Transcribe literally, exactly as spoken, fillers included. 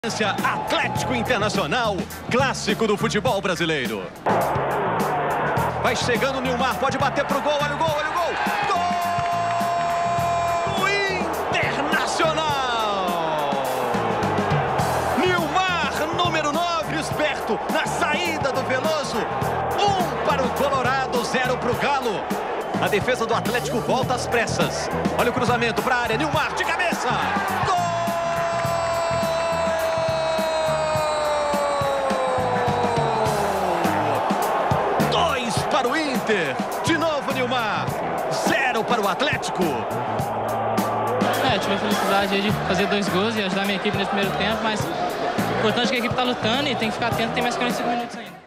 Atlético Internacional, clássico do futebol brasileiro. Vai chegando o Nilmar, pode bater pro gol, olha o gol, olha o gol. Gol do Internacional! Nilmar, número nove, esperto, na saída do Veloso. Um para o Colorado, zero para o Galo. A defesa do Atlético volta às pressas. Olha o cruzamento para a área, Nilmar de cabeça. Gol! Para o Inter, de novo Nilmar, zero para o Atlético. É, tive a felicidade de fazer dois gols e ajudar a minha equipe nesse primeiro tempo, mas o importante é que a equipe está lutando e tem que ficar atento, tem mais quarenta e cinco minutos ainda.